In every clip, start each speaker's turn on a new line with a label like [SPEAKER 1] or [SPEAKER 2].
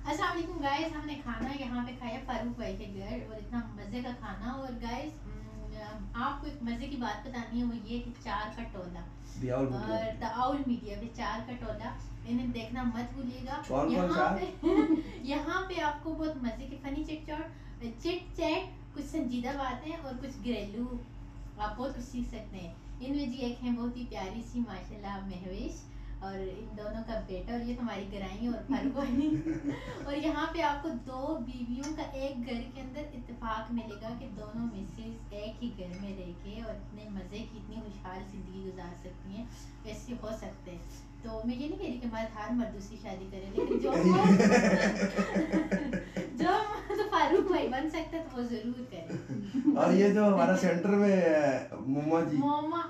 [SPEAKER 1] अस्सलाम वालेकुम गाइस, हमने खाना यहाँ पे खाया फारूक भाई के घर और इतना मज़े का खाना। और गाइस आपको एक मज़े की बात बतानी है, वो ये कि चार का टोला और द आउल मीडिया पे चार का टोला, इन्हें देखना मत भूलिएगा। यहाँ पे यहाँ पे आपको बहुत मज़े की फनी चिट चैट, कुछ संजीदा बातें और कुछ घरेलू आप बहुत कुछ सीख सकते हैं। इनमें जी एक है बहुत ही प्यारी सी माशाल्लाह महवेश, और इन दोनों का बेटा, और ये तुम्हारी गराई और फारूक भाई। और यहाँ पे आपको दो बीवियों का एक घर के अंदर इत्तेफाक मिलेगा कि दोनों मिसेज एक ही घर में रह के और इतने मज़े की इतनी खुशहाल ज़िंदगी गुजार सकती हैं, ऐसे हो सकते हैं। तो मैं ये नहीं कह रही कि मर्द हर मर्द दूसरी शादी करे, लेकिन जो तो फारूक भाई बन सकता है तो वो जरूर करे।
[SPEAKER 2] और ये जो हमारा सेंटर में मुम्मा जी,
[SPEAKER 1] मोमा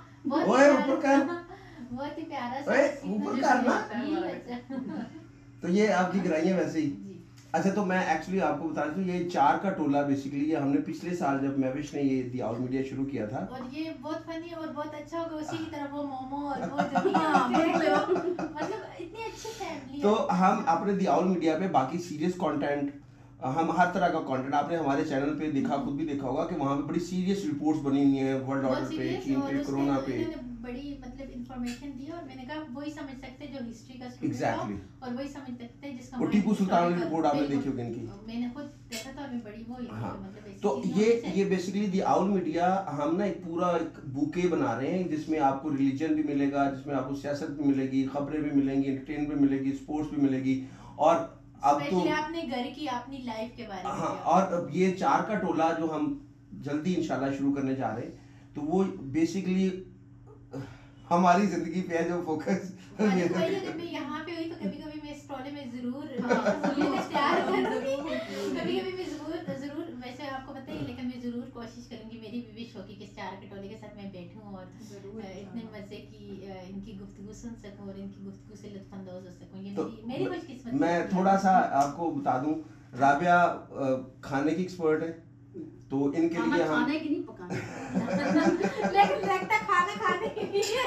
[SPEAKER 1] बहुत ही प्यारा सा
[SPEAKER 2] ऊपर करना। तो ये आपकी गराइयाँ वैसे ही। अच्छा, तो मैं एक्चुअली आपको बता दूं, ये चार का टोला बेसिकली ये हमने पिछले साल जब महविश ने ये द आउल मीडिया शुरू किया था,
[SPEAKER 1] और ये बहुत फनी और बहुत अच्छा होगा। उसी की तरह वो मोमो और वो मतलब इतनी अच्छी फैमिली।
[SPEAKER 2] तो हम अपने द आउल मीडिया पे बाकी सीरियस कंटेंट, हम हर तरह का कंटेंट आपने हमारे चैनल पे देखा, खुद भी देखा होगा कि वहाँ पे बड़ी सीरियस रिपोर्ट्स बनी हुई हैं वर्ल्ड ऑर्डर पे, चीन पे, कोरोना पे,
[SPEAKER 1] बड़ी मतलब इंफॉर्मेशन दी। और मैंने कहा वही समझ सकते हैं जो हिस्ट्री का स्टूडेंट
[SPEAKER 2] एग्जैक्टली,
[SPEAKER 1] और वही समझ सकते हैं जिसका
[SPEAKER 2] वो टीपू सुल्तान की रिपोर्ट आपने देखी होगी इनकी,
[SPEAKER 1] मैंने खुद देखा था, मैं बड़ी वो
[SPEAKER 2] हाँ।
[SPEAKER 1] मतलब
[SPEAKER 2] तो ये बेसिकली द आउल मीडिया हम ना एक पूरा एक बुके बना रहे हैं जिसमें आपको रिलीजन भी मिलेगा, जिसमें आपको सियासत भी मिलेगी, खबरें भी मिलेंगी, एंटरटेनमेंट भी मिलेगी, स्पोर्ट्स भी मिलेगी, और अब तो
[SPEAKER 1] अपने घर की अपनी लाइफ के बारे में।
[SPEAKER 2] हाँ, और अब ये चार का टोला जो हम जल्दी इंशाल्लाह शुरू करने जा रहे हैं, तो वो बेसिकली हमारी जिंदगी पे है जो फोकस।
[SPEAKER 1] अगर मैं यहाँ पे हुई तो कभी कभी मैं इस टोले में जरूर तैयार करूंगी, कभी कभी मैं जरूर वैसे आपको पता ही, लेकिन मैं जरूर कोशिश करूंगी, मेरी भी विश होगी कि इस चार के टोले के साथ मैं बैठूं और इतने मजे की इनकी गुफ्तगू सुन सकूं और इनकी गुफ्तगू से लुत्फानंदोज हो सकूं। ये
[SPEAKER 2] तो
[SPEAKER 1] मेरी खुशकिस्मती।
[SPEAKER 2] मैं थोड़ा सा आपको बता दूं, राबिया खाने की एक्सपर्ट है, तो इनके लिए हम
[SPEAKER 3] खाने की नहीं पकाने
[SPEAKER 1] लेकिन लगता खाना खाने की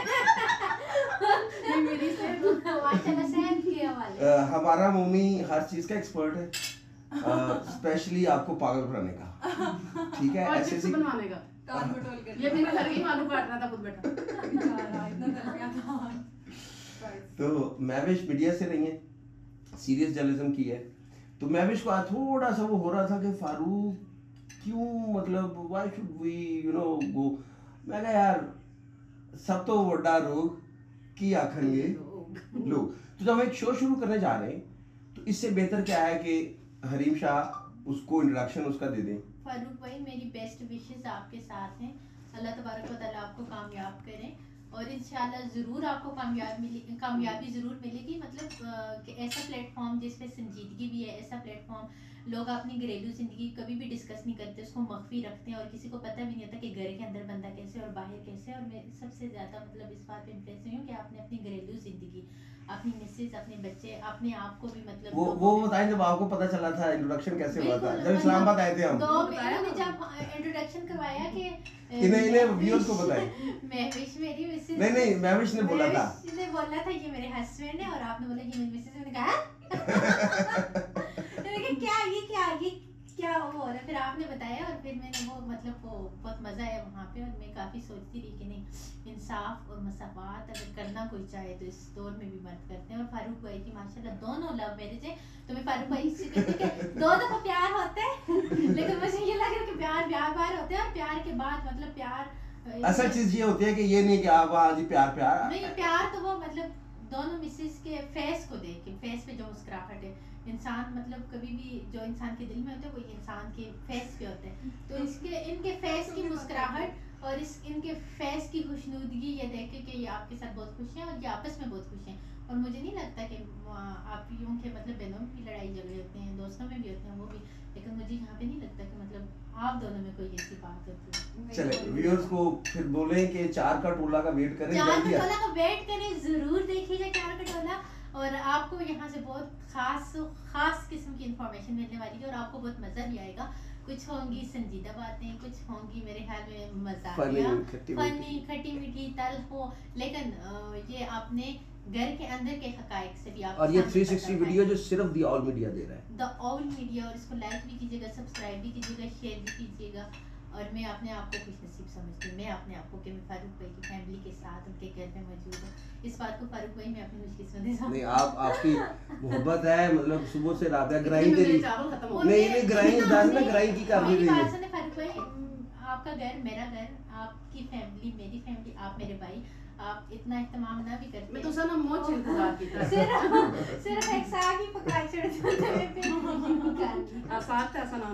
[SPEAKER 3] मेरी
[SPEAKER 1] सेहत के हवाले।
[SPEAKER 2] हमारा मम्मी हर चीज का एक्सपर्ट है, स्पेशली आपको पागल बनाने का, ठीक है, ऐसे
[SPEAKER 3] चिप्स बनवाने का। ये मेरे घर की आलू काट रहा था खुद बेटा।
[SPEAKER 2] तो महविश मीडिया से नहीं है, सीरियस जर्नलिज्म की है, तो महविश को थोड़ा सा वो हो रहा था कि फारूक क्यों, मतलब व्हाई शुड वी गो। मैं कहा यार सब तो बड़ा रोग की आखेंगे लोग, तो जब हम एक शो शुरू करने जा रहे हैं तो इससे बेहतर क्या है कि हरीम शाह उसको इंट्रोडक्शन उसका दे दें।
[SPEAKER 1] फारूक भाई, मेरी बेस्ट विशेस आपके साथ हैं, अल्लाह तबारक व तआला आपको कामयाब करें और इंशाल्लाह ज़रूर आपको कामयाबी ज़रूर मिलेगी। मतलब कि ऐसा प्लेटफॉर्म जिस पे संजीदगी भी है, ऐसा प्लेटफॉर्म लोग अपनी घरेलू ज़िंदगी कभी भी डिस्कस नहीं करते, उसको मख्फी रखते हैं और किसी को पता भी नहीं होता कि घर के अंदर बंदा कैसे और बाहर कैसे। और मैं सबसे ज़्यादा मतलब इस बात पे इम्प्रेस हुई हूँ कि आपने अपनी घरेलू ज़िंदगी, अपनी मिसेज, अपने बच्चे, अपने आप को भी मतलब
[SPEAKER 2] वो बताएं जब आपको पता चला था इंट्रोडक्शन कैसे हुआ था, जब इस्लामाबाद आए थे हम,
[SPEAKER 1] तो मैंने जब इंट्रोडक्शन करवाया कि
[SPEAKER 2] इन्हें व्यूअर्स को बताएं।
[SPEAKER 1] महविश मेरी मिसेज,
[SPEAKER 2] नहीं महविश ने बोला था
[SPEAKER 1] ये मेरे हस्बैंड है, और आपने बोला ये मेरी मिसेज। मैंने कहा ये क्या हो रहा है, फिर आपने बताया और फिर मैंने वो मतलब वो बहुत मज़ा आया वहाँ पे। और मैं काफ़ी सोचती रही कि नहीं, इंसाफ और मसावात अगर करना कोई चाहे तो इस दौर में भी मर्द करते हैं। और फारूक भाई की माशाल्लाह दोनों लव मैरिज है, तो मैं फारूक भाई से कहती हूँ कि दोनों को प्यार होता है लेकिन मुझे ये लग रहा है कि प्यार होते हैं, और प्यार के बाद मतलब प्यार
[SPEAKER 2] असल चीज ये होती है कि ये नहीं कि आप हाँ जी प्यार
[SPEAKER 1] नहीं, प्यार तो वो मतलब दोनों मिसेस के फेस को देख के, फेस पे जो मुस्कुराहट है, इंसान मतलब कभी भी जो इंसान के दिल में होता है वो इंसान के फेस पे होता है। तो इनके फेस की मुस्कुराहट और इनके फेस की खुशनुदगी ये देख के ये आपके साथ बहुत खुश हैं और ये आपस में बहुत खुश हैं। और मुझे नहीं लगता कि आप यूं के मतलब बहनों में भी लड़ाई झगड़े होते हैं, दोस्तों में भी होते हैं वो भी, लेकिन मुझे यहाँ पे नहीं लगता कि मतलब आप दोनों में कोई ऐसी बात होती है।
[SPEAKER 2] चले व्यूअर्स को फिर बोले कि चार का टोला का वेट करें,
[SPEAKER 1] चार का टोला का वेट करें, जरूर देखिएगा चार का टोला, और आपको यहाँ से बहुत खास किस्म की इंफॉर्मेशन मिलने वाली है और आपको बहुत मज़ा भी आएगा। कुछ होंगी संजीदा बातें, कुछ होंगी मेरे ख्याल में
[SPEAKER 2] फनी,
[SPEAKER 1] फनी खट्टी मीठी तल्ख हो, लेकिन ये आपने घर के अंदर के हकायक से भी आप,
[SPEAKER 2] और ये 360 वीडियो जो सिर्फ द ऑल मीडिया दे रहा है,
[SPEAKER 1] द ऑल मीडिया, और इसको लाइक भी कीजिएगा, सब्सक्राइब भी कीजिएगा, शेयर भी कीजिएगा। और मैं अपने आप को खुशनसीब समझती हूँ, मैं अपने आप को कि मैं फारूक भाई की फैमिली के साथ उनके घर में मौजूद हूँ। इस बात को फारूक भाई मैं अपनी खुशकिस्मती समझती हूँ।
[SPEAKER 2] नहीं आप आपकी मोहब्बत है, मतलब सुबह से रात तक ग्राइंड तेरी नहीं ग्राइंड दास ना ग्राइंड की कर रही है।
[SPEAKER 1] फारूक भाई आपका घर मेरा घर, आपकी फैमिली मेरी फैमिली, आप मेरे भाई, आप इतना इत्तेमाम ना भी करते।
[SPEAKER 3] मैं तो सना मोच इंतजार कीता
[SPEAKER 1] सिर्फ एक साग ही पका छोड़ते
[SPEAKER 3] मैं साग था सना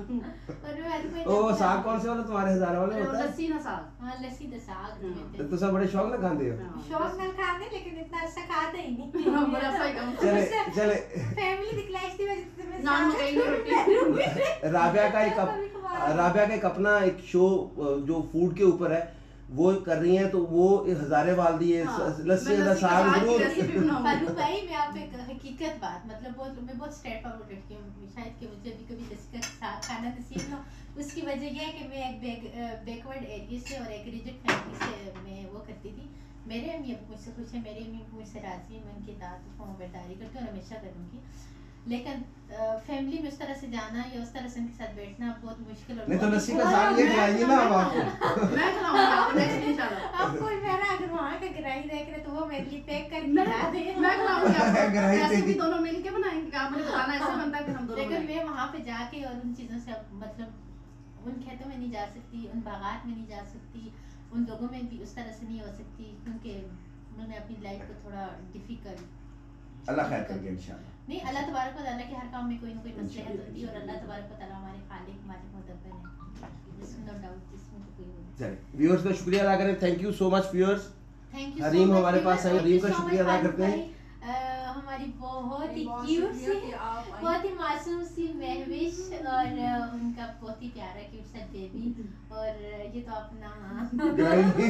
[SPEAKER 2] ओ साग कौन से वाला तुम्हारे हजारे वाले होता है?
[SPEAKER 3] लस्सी ना साग।
[SPEAKER 1] हां लस्सी दा साग
[SPEAKER 2] तो सब बड़े शौक ना खाते हो?
[SPEAKER 1] शौक ना खाते, लेकिन इतना अच्छा खाते ही नहीं।
[SPEAKER 3] बड़ा सही काम।
[SPEAKER 2] चले
[SPEAKER 1] फैमिली दिखलाइश की वजह से मैं
[SPEAKER 3] नान मकई की रोटी।
[SPEAKER 2] राबिया का एक अपना एक शो जो फूड के ऊपर है वो कर रही हैं, तो वो हजारे वाल दिए लस्सी का साग जरूर।
[SPEAKER 1] फारूक भाई मैं आप एक हकीकत बात, मतलब मैं बहुत स्ट्रेट फॉरवर्ड लड़की हूँ, शायद कि मुझे भी कभी लस्सी का साग खाना नसीब ना। उसकी वजह यह है कि मैं एक बैकवर्ड एरिया से और एक रिजिड फैमिली से मैं वो करती थी। मेरे अम्मी अबू मुझसे खुश है, मेरे अम्मी मुझसे राजी है, मैं उनकी इताअत फरमाबरदारी करती हूँ और हमेशा करूँगी। लेकिन फैमिली में उस तरह से जाना या उस तरह से उनके साथ बैठना बहुत मुश्किल। और
[SPEAKER 2] नहीं तो लस्सी का साग ये खिलाइए ना अब आपको।
[SPEAKER 3] मैं खिलाऊंगी आपको नेक्स्ट इंशाल्लाह।
[SPEAKER 1] आपको मेरा अगर वहां का ग्राही देख रहे तो वो मेरे लिए पैक करके ला दे।
[SPEAKER 3] मैं खिलाऊंगी आपको।
[SPEAKER 2] ग्राही
[SPEAKER 3] ऐसे
[SPEAKER 2] से
[SPEAKER 3] भी दोनों मिलके बनाएंगे, आप मुझे बताना ऐसे बनता है कि हम दोनों।
[SPEAKER 1] लेकिन मैं वहां पे जाके और उन चीजों से मतलब उन खेतों में नहीं जा सकती, उन बागात में नहीं जा सकती, उन लोगों में भी उस तरह से नहीं हो सकती, क्योंकि उन्होंने अपनी लाइफ को थोड़ा डिफिकल्ट।
[SPEAKER 2] अल्लाह खैर करके इंशाल्लाह।
[SPEAKER 1] नहीं, अल्लाह तबारक व तआला के हर काम में कोई ना कोई मसलहत होती है और अल्लाह तबारक व तआला हमारे खालिक मालिक मुदब्बिर हैं, इसमें नो डाउट, इसमें तो कोई वो नहीं।
[SPEAKER 2] चलिए व्यूअर्स का शुक्रिया अदा करें, thank you so much viewers.
[SPEAKER 1] Thank you
[SPEAKER 2] Hareem हमारे पास आए, हरीम का शुक्रिया अदा करते हैं।
[SPEAKER 1] हमारी बहुत ही क्यूट सी, बहुत ही मासूम सी महविश और उनका बहुत ही प्यारा क्यूट सा बेबी, और ये तो अपना
[SPEAKER 2] ग्राइंड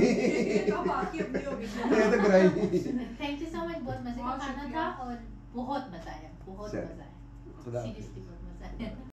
[SPEAKER 2] ये तो grind.
[SPEAKER 1] Thank you so much, बहुत मजे का खाना था और बहुत मजा आया, बहुत मजा आया, सीरियसली बहुत मजा आया।